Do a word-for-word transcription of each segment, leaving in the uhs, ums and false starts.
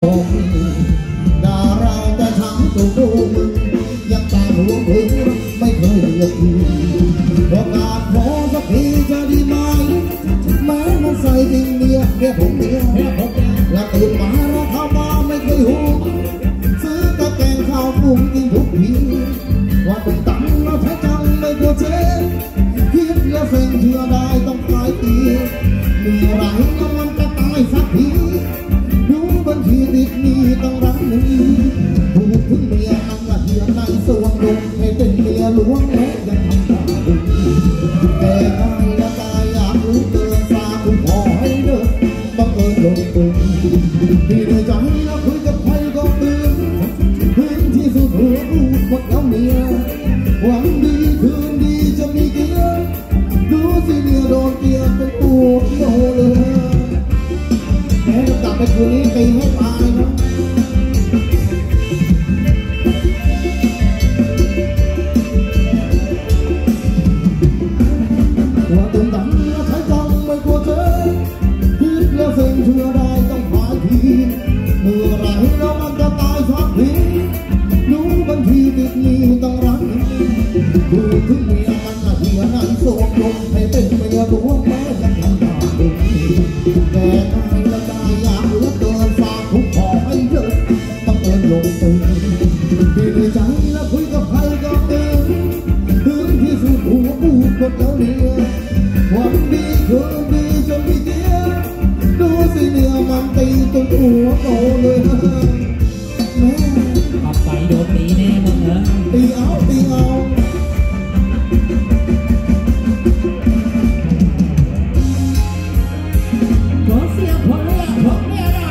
ด่าเราแต่ทำตัวดูมึงยังตาหัวมึงไม่เคยเลือกทีโอกาสขอสักทีจะดีไหมแม้มันใส่ดินเมียเมียผมเมียและตื่นมาเราเข้ามาไม่เคยหูซื้อกระแกงข้าวปรุงกินทุกทีว่าเป็นตังเราใช้จังไม่กลัวเจ๊คิดแล้วเซ็งเชื่อได้ต้องขายตีมีอะไรแล้วมันจะตายสักทีดูบัญชีติดนี้ต้องรักหนึ่งถูกถึงเมียนั่งละเฮียในสวงลงให้เป็นเมียหลวงและยังทำตาดุแต่กายและกายอยากรู้เกินสาคุณขอให้เดินบังเอิญลงตุ่มที่ในใจแล้วคุยกับใครก็ตื่นถึงที่สุดหัวพูดหมดแล้วเมียหวังดีคืนดีจะมีเกียร์ดูสิเมียโดนเกียร์เป็นตัวโตเลยแม้จะกลับไปคืนนี้ตีให้ตายนะหัวตึงตังและใช้จังไม่กลัวเจ๊คิดแล้วเซ็งเชื่อได้ต้องหายทีเมื่อไรแล้วมันจะตายสักทีรู้บัญชีติดนี้ต้องรักดูถึงเมียมันละเฮียนั้นสวมลงให้เป็นเมียหลวงแม้ยังทำตาดุแต่กายและกายอยากเหลือเกินฝากทุกขอให้เยอะต้องเอิญลงตื่นที่ในใจแล้วคุยกับใครก็ตื่นถึงที่สุดหัวพูดหมดแล้วเนี่ยหวังดีคืนดีจนมีเกียร์ดูสิเนี่ยมันตีจนหัวโตเลยแม่ขับไปโดนตีแน่มึงเหรอตีเอาตีเอาขอเสียงคนเลือกผมเนี่ยได้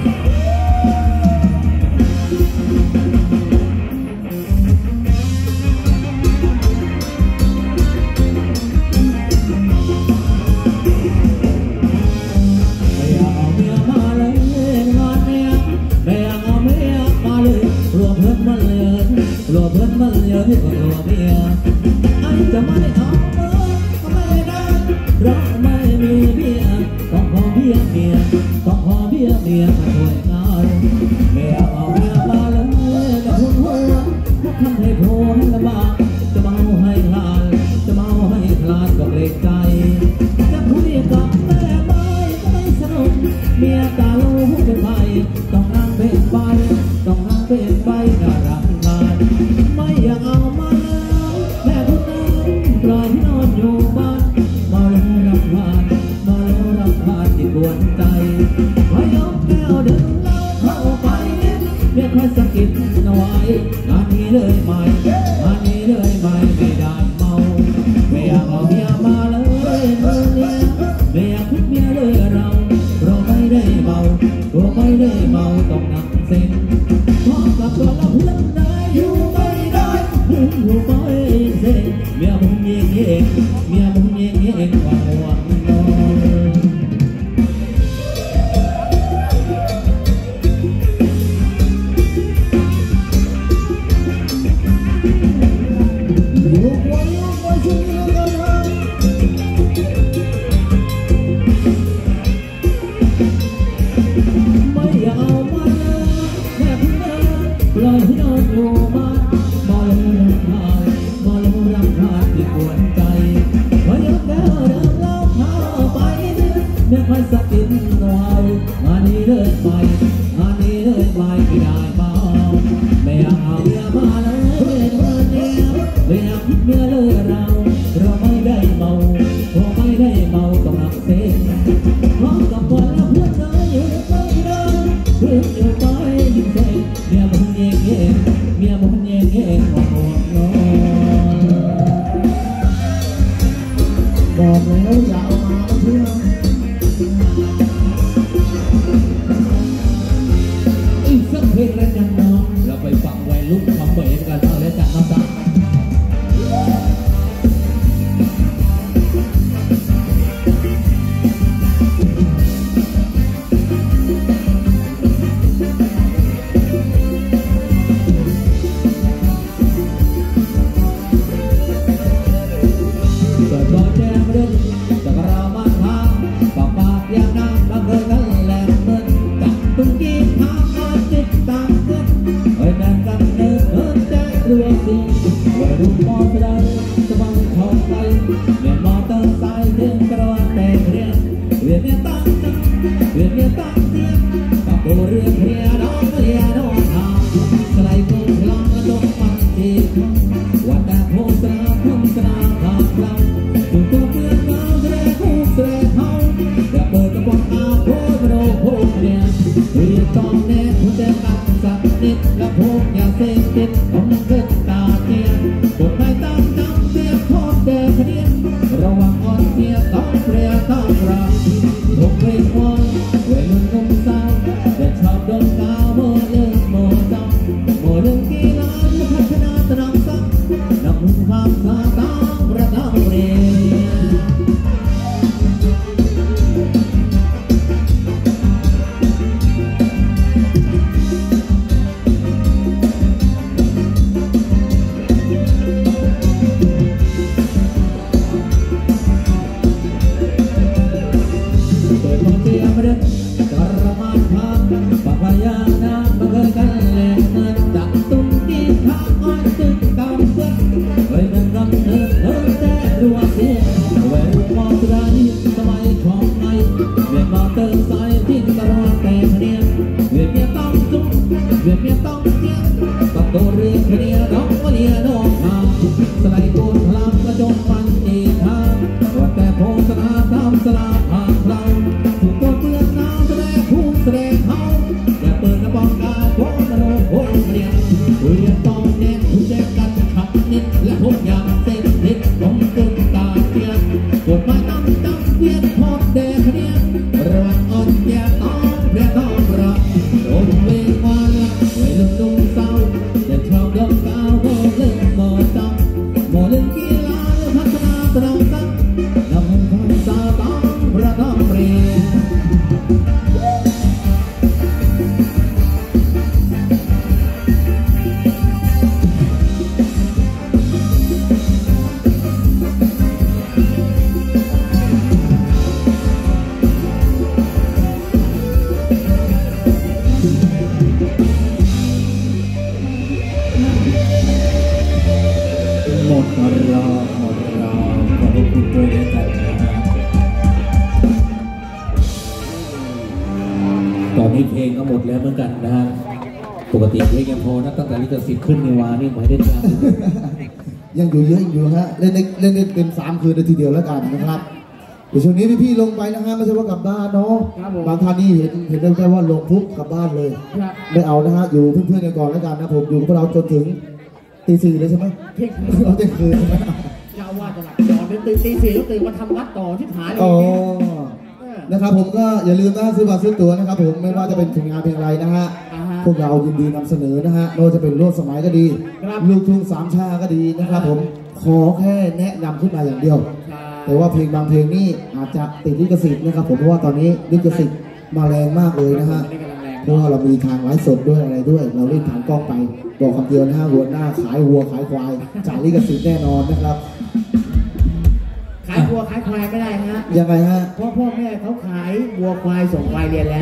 รัวเพื่อนมันเยอะที่กว่ารัวเมียไอ้จะไม่เอาเมื่อก็ไม่ได้เราไม่มีเมียต้องขอเมียเมียต้องขอเมียเมียมาช่วยงานเมียเอาเมียมาเลยจะพูดหัวทำให้โผล่ให้ลำบากจะเมาให้คลานจะเมาให้คลานก็เกรงใจจะคุยกับแม่ไม่ก็ไม่สนุกเมียตาลูกเป็นไปต้องนั่งเป็นไปต้องนั่งเป็นไปน่ารักไม่อยากเอามาแล้วแม่คนนั้นปล่อยให้นอนอยู่บ้านมาแล้วรำคาญมาแล้วรำคาญที่กวนใจพอยกแก้วดื่มเหล้าเข้าไปเรียกให้สะกิดหน่อยงานนี้เลยไม่งานนี้เลยไม่ไม่ได้เมาไม่อยากเอาเมียมาเลยเมื่อนี้ไม่อยากคิดเมียเลยเราเราไม่ได้เมาเราไม่ได้เมาต้องนักเส้นพอกับตัวเราเพื่อนได้อยู่ไม่ได้อยู่ไม่เส้นเมียมึงเย่เย่เมียมึงเย่เย่กว่าวันนอนลูกไว้ลูกไว้ช่วยกันนะไม่อยากเอามาแค่เพื่อนปล่อยให้นอนอยู่บ้านมาแล้วรำคาญมาแล้วรำคาญที่กวนใจพอยกแก้วเดินเล่าเข้าไปเนี่ยคอยสะกิดหน่อยงานนี้เลยไปงานนี้เลยไปไม่ได้เมาไม่อยากเอาเมียมาเลยเมื่อนี้ไม่อยากเมียเลยเราเราไม่ได้เมาเราไม่ได้เมาต้องหนักเส้นพร้อมกับคนละเพื่อนเลยอยู่ไม่ได้เพื่อนอยู่ไปยิ่งเส้นเมียมันเย่เย่เมียมันเย่เย่ก่อนนอนบอกแล้วอย่าเอามาเพื่อนอีกสักเพลงแล้วกันเนาะเราไปฟังวัยรุ่นทำเบสกันเอาแล้วกันน้ำตาเรื่องเรียน้องเรียน้องทางสไลด์ก็พลังและดอกมันดีวันแต่โพสราพุ่งสนาผ่านเราถูกตัวเพื่อนเราแสดงคู่แสดงเขาอย่าเปิดกระป๋องอาโพสโรโพสเนี่ยเรียนตอนแน่คุณจะกันสักนิดและพบอย่าเสพติดต้องเกิดตาเทียนกดไม่ตั้งจำเสียทอดเดินเรียนระวังอ่อนเสียต้องเปรียต้องรักทุกเพลงวันเวลานุ่มสาวแต่ชอบโดนกาวโมเลิกโมจังโมเลิกกีฬาพัฒนาตรังสักนับหุ่นความสาตาประทับเรียนตอนนี้เพลงก็หมดแล้วเหมือนกันนะฮะปกติเพลงยังพอนะตั้งแต่ลิขสิทธิ์ขึ้นในวานี่ไม่ได้จ้างยังอยู่เยอะอยู่ฮะเล่นเล่นเป็นสามคืนในทีเดียวแล้วกันนะครับเดี๋ยวช่วงนี้พี่ๆลงไปนะฮะไม่ใช่ว่ากลับบ้านเนาะบางท่านนี่เห็นเห็นได้แค่ว่าลงปุ๊บกลับบ้านเลยไม่เอานะฮะอยู่เพื่อนๆกันก่อนแล้วกันนะผมอยู่กับเราจนถึงตีสี่เลยใช่ไหมเที่ยงคืนเราเที่ยงคืนใช่ไหมเจ้าว่าจะหลับนอนตื่นตีสี่แล้วตื่นมาทำวัดต่อที่ฐานเลยนะครับผมก็อย่าลืมนะซื้อบัตรซื้อตั๋วนะครับผมไม่ว่าจะเป็นถึงงานเพลงอะไรนะฮะพวกเรายินดีนำเสนอนะฮะไม่ว่าจะเป็นร่วมสมัยก็ดีลูกทุ่งสามชาก็ดีนะครับผมขอแค่แนะนำขึ้นมาอย่างเดียวแต่ว่าเพลงบางเพลงนี่อาจจะติดลิขสิทธิ์นะครับผมเพราะว่าตอนนี้ลิขสิทธิ์มาแรงมากเลยนะฮะเพราะว่าเรามีทางไลฟ์สดด้วยอะไรด้วยเราเล่นทางกล้องไปบอกคำเดียวนะฮะหัวหน้าขายวัวขายควายจ่ายลิขสิทธิ์แน่นอนนะครับขายวัวขายควายไม่ได้ฮะยังไงฮะเพราะพ่อแม่เขาขายวัวควายส่งควายเรียนแล้ว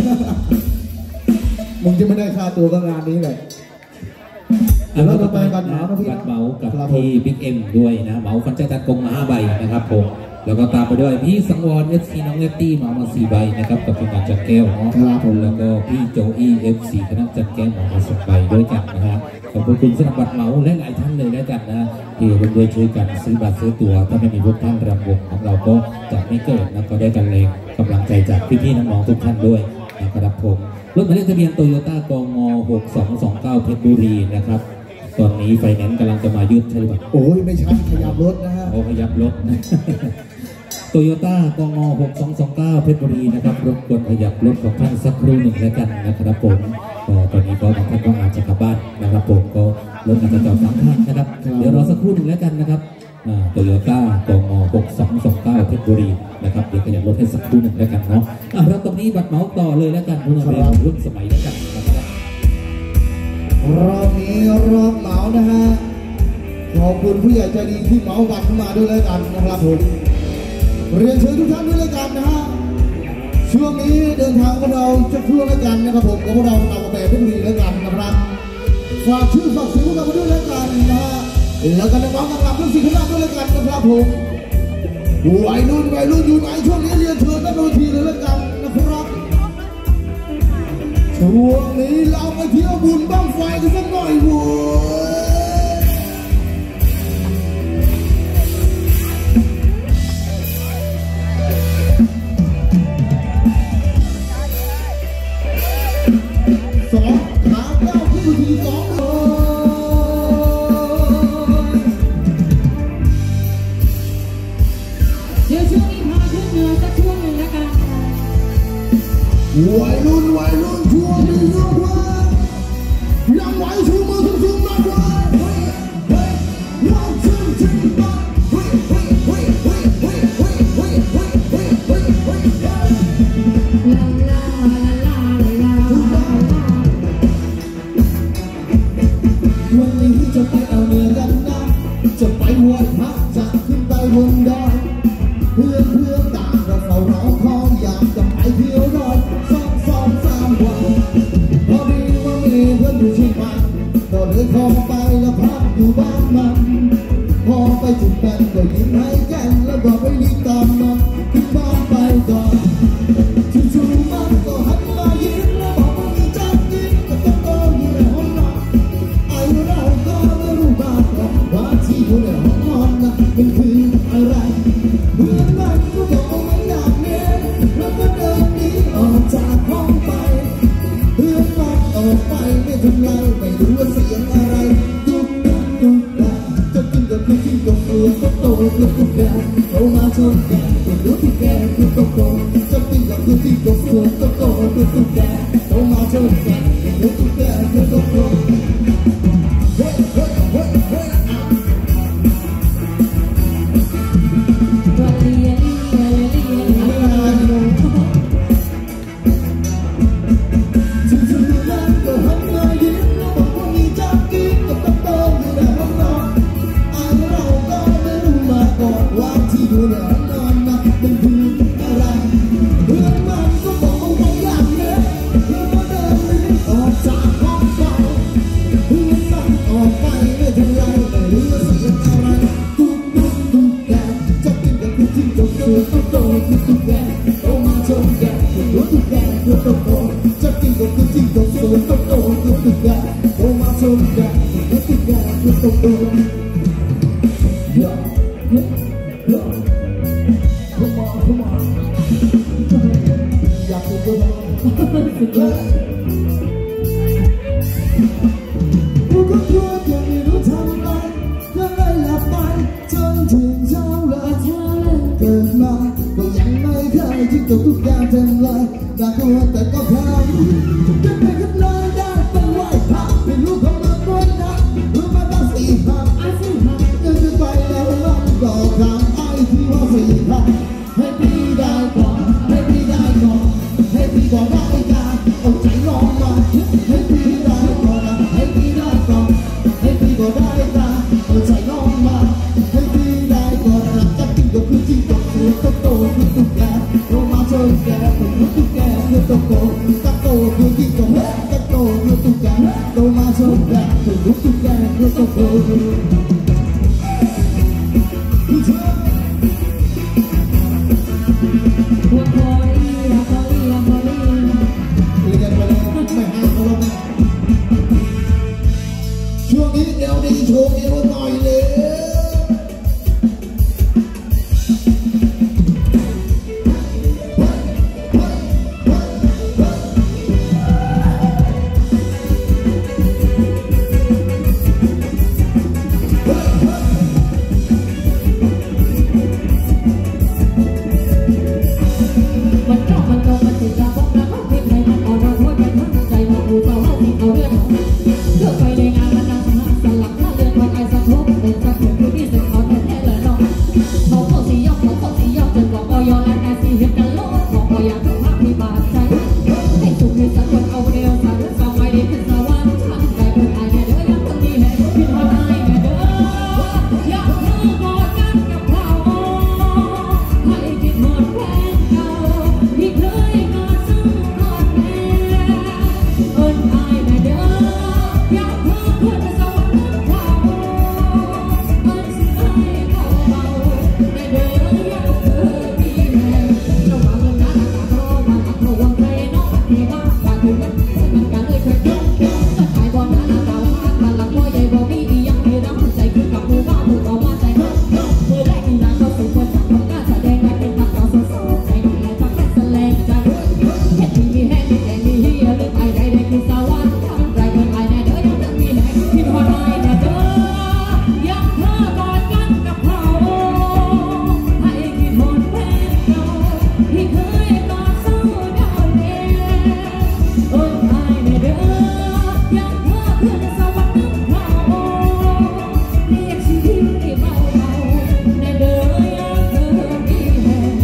มึงจะไม่ได้ค่าตัวกับงานนี้เลยแล้วเราไปบัตรเหมาบัตรเหมากับพี่บิ๊กเอ็มด้วยนะเหมาฟันใจตัดกงมาห้าใบนะครับผมแล้วก็ตามไปด้วยพี่สังวรเอฟซีน้องเอฟตี้มามาสี่ใบนะครับกับพี่นันจันแก้วเนาะแล้วก็พี่โจอี้เอฟซีคณะจันแก้วมามาสองใบด้วยกันนะฮะขอบคุณสำหรับบัตรเหมาและหลายท่านเลยแล้วกันนะที่ร่วมด้วยช่วยกันซื้อบัตรซื้อตั๋วถ้าไม่มีพวกท่านรำวงของเราก็จะไม่เกิดนะก็ได้กันเลยกำลังใจจากพี่ๆน้องๆทุกท่านด้วยนะครับผมรถหมายเลขทะเบียนโตโยต้ากงหกสองสองเก้าเพชรบุรีนะครับตอนนี้ไฟแนนซ์กำลังจะมายึดใช่ไหมโอ้ยไม่ใช่ขยับรถนะฮะโอ้ขยับรถนะโตโยต้ากงหกสองสองเก้าเพชรบุรีนะครับรบกวนขยับรถของท่านสักครู่หนึ่งแล้วกันนะครับผมก็ตอนนี้ก็บางท่านก็อาจจะกลับบ้านนะครับผมก็รถอาจจะจอดสามท่านนะครับเดี๋ยวรอสักครู่หนึ่งแล้วกันนะครับโตโยต้ากงหกสองสองเก้าเพชรบุรีนะครับเดี๋ยวขยับรถให้สักครู่หนึ่งแล้วกันเนาะเราตรงนี้บัตรเหมาต่อเลยแล้วกันเพื่อเป็นรุ่นสมัยแล้วกันนะครับรอบนี้รอบเหมานะฮะขอบคุณผู้ใหญ่ใจดีที่เหมาบัตรเข้ามาด้วยแล้วกันนะครับผมเรียนเชิญทุกท่านด้วยแล้วกันนะฮะช่วงนี้เดินทางของเราจะเพื่อแล้วกันนะครับผมของเราเราแบบเพชรบุรีแล้วกันนะครับฝากชื่อฝากเสียงของเราด้วยแล้วกันนะฮะแล้วก็น้องๆกันหลับทั้งสี่ท่านด้วยแล้วกันนะครับผมวัยรุ่นวัยรุ่นอยู่ไหนช่วงนี้เรียนเชิญด้านโน้นทีเลยแล้วกันนะครับช่วงนี้เราไปเที่ยวบุญบ้างไฟกันสักหน่อยโว้สองขาเก้าขึ้นทีสองเดี๋ยวช่วงนี้พาขึ้นเหนือสักช่วงหนึ่งแล้วกันวัยรุ่นวัยรุ่นช่วงนี้ยกว่ายังไหวชูมือสูงๆมาว่าเฮ้ยเฮ้ยเราจึงจึงมาเฮ้ยเฮ้ยเฮ้ยเฮ้ยเฮ้ยเฮ้ยเฮ้ยเฮ้ยเฮ้ยเฮ้ยเฮ้ยลาลาลาลาลาวันนี้จะไปเอาเนื้อกันนะจะไปไหว้พระจะขึ้นไปบนดอยเพื่อนเพื่อนต่างเราเฝ้ารอคอยอยากจะไปเที่ยวดอยสองสองสามวันพอดีว่ามีเพื่อนอยู่เชียงใหม่ก็เลยขอไปแล้วพักอยู่บ้านมันพอไปถึงแฟนก็ยิ้มให้แกันแล้วบอกไม่รีบตามมันขึ้นบ้านไปก่อนจู่ๆมันก็หันมายิ้มแล้วบอกว่ามีจักยิ้มก็ต้องโตอยู่ในห้องนอนไอ้เราก็ไม่รู้บ้างว่าที่อยู่ในห้องนอนนั้นมันคืออะไรเพื่อนมันก็บอกไม่อยากเรียนแล้วก็เดินหนีออกจากห้องไปเพื่อนมันออกไปไม่ทำไรไม่รู้ว่าเสียงอะไรตุ๊กตุ๊กตุ๊กแกจะกินกับคือที่ยกตัวก็โตคือตุ๊กแกโตมาชนแกไม่รู้ที่แกคือโตโตจะกินกับคือที่ยกตัวก็โตคือตุ๊กแกโตมาชนแกไม่รู้ที่แกคือโตโตเฮ้ยเฮ้ยเฮ้ยเฮ้ยจะกินก็คือกินก็สวยก็โตคือตุ๊กแกโตมาชนแกคือตุ๊กแกคือโตโตเยอะเยอะเยอะ come on come on อยากกินก็ได้กูก็กลัวจะไม่รู้ทำไรก็เลยหลับไปจนถึงเช้าเลยเกิดมาก็ยังไม่เคยที่ตัวทุกอย่างเต็มเลยน่ากลัวแต่ก็พร้อมจะไปกันเลยได้ต้องไหว้พระเป็นลูกของมันด้วยนะรู้มาตั้งสี่พันยังจะไปแล้วมันก็ทำไอ้ที่ว่าสี่พันให้พี่ได้ก่อนให้พี่ได้ก่อนให้พี่ก่อนได้การเอาใจลองมาให้พี่ได้ก่อนให้พี่ได้ก่อนให้พี่ก่อนได้การเอาใจลองมาให้พี่ได้ก่อนจะกินก็คือกินก็คือก็โตคือตุ๊กแกโตมาชนแกเป็นตุ๊กแกคือโตโตตะโตคือกินก็ตะโตคือตุ๊กแกโตมาชนแกเป็นตุ๊กแกคือโตโตช่วงนี้เดี๋ยวนี้โชว์เอวหน่อยเลยสวรรค์ทำไรเกินไปแน่เด้อยังมีแหงคิดฮอดอายแน่เด้อยังเธอกอดกันกับเขาให้คิดฮอดแฟนเก่าที่เคยกอดเศร้าดาวแน่เอิ้นอายแน่เด้อยังเธอขึ้นสวรรค์น้ำเขาเรียกชื่อที่เบาๆแน่เด้อยังเธอมีแหง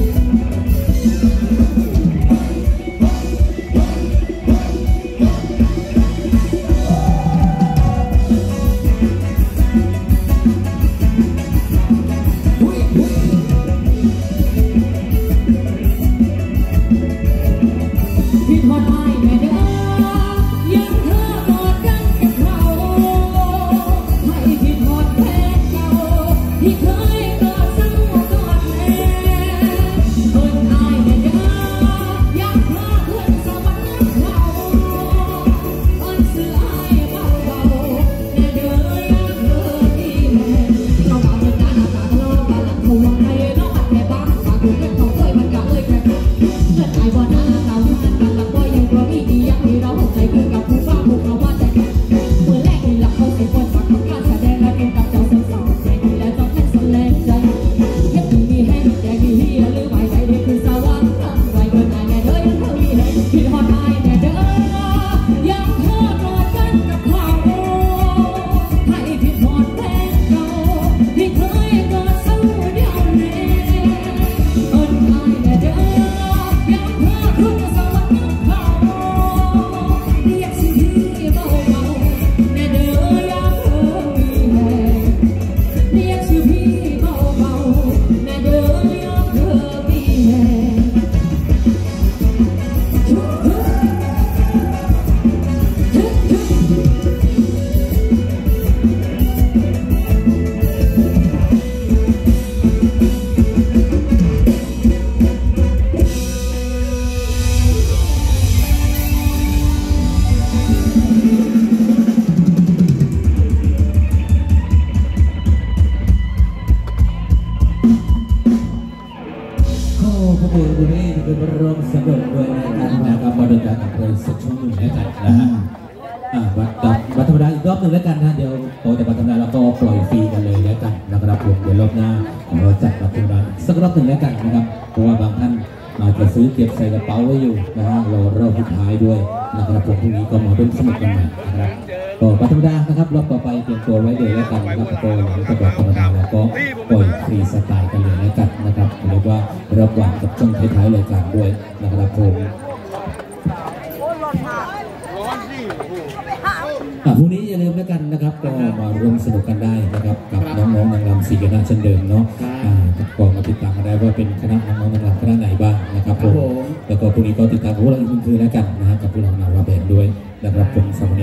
คิดฮอดอายแน่เด้อยังเธอกอดกันกับเขาให้คิดฮอดแฟนเก่าที่เคยกอดเศร้ากอดแน่เอิ้นอายแน่เด้อยังเธอขึ้นสวรรค์น้ำเขาเอิ้นชื่ออายเบาๆแน่เด้อยังเธอมีแหงเราเอาเงินหน้าตาทะเลาะกันหลังเขาว่าใครน้องอัดแค่บ้างฝากดูเงินเขาเอ้ยมันก็เอ้ยแค่เงินอายบ่น่าเราอยู่กันกันแล้วก็ยังบ่มีอีหยังให้เราใจคือกับผู้ฟ้าผู้เขาว่าใจกันเมื่อแรกนี่หลับเขาสิคนฝากของการแสดงและเป็นกับเจ้าสาวใจดีและต้องให้สแลงใจเฮ็ดดีมีแห้งแจกดีเฮียหรือไว้ใจดีคือสวรรค์ทำไว้เกินอายแน่เด้อยังเธอมีแหงคิดฮอดอายแน่เด้อยังเธอกอดกันกับเขาให้คิดฮอดแฟนเก่าที่เคยกอดเศร้าเดียวแน่เอิ้นอายแน่เด้อยังเธอขึ้นสวรรค์น้ำเขาเรียกชื่อที่เบาๆแน่เด้อยังเธอมีแหงเรียกชื่อพี่เบาๆแน่เด้อยังเธอมีแหงขอพระคุณบุญนี้ที่เป็นบรมสมเด็จด้วยนะครับนะครับมาดำเนินการเลยสักช่วงหนึ่งแล้วกันนะฮะอ่าวัดตับวัดธรรมดาอีกรอบหนึ่งแล้วกันนะเดี๋ยวโอ้แต่วัดธรรมดาเราก็ปล่อยฟรีกันเลยแล้วกันนะครับผมเดี๋ยวรอบหน้าเราจัดวัดธรรมดาสักรอบหนึ่งแล้วกันนะครับเพราะว่าบางท่านอาจจะซื้อเก็บใส่กระเป๋าไว้อยู่นะฮะรอรอบสุดท้ายด้วยนะครับผมพรุ่งนี้ก็มาร่วมสนุกกันใหม่นะครับก็วัดธรรมดานะครับรอบต่อไปเตรียมตัวไว้เลยแล้วกันนะครับก็หลังจากวัดธรรมดาแล้วก็ปล่อยฟรีสไตล์กันเลยแล้วกันนะครับเรียกว่ารับหวานกับช่วงท้ายๆรายการด้วยนะครับผมอ่ะพรุ่งนี้อย่าลืมแล้วกันนะครับก็มาร่วมสนุกกันได้นะครับกับน้องๆนางรำสีคณะเช่นเดิมเนาะอ่าก็มาติดตามกันได้ว่าเป็นคณะน้องๆนางรำคณะไหนบ้างนะครับผมแล้วก็พรุ่งนี้ก็ติดตามพวกเราอีกหนึ่งคืนแล้วกันนะครับกับพวกเรานาวาแบนด์ด้วยนะครับผมสำหรับ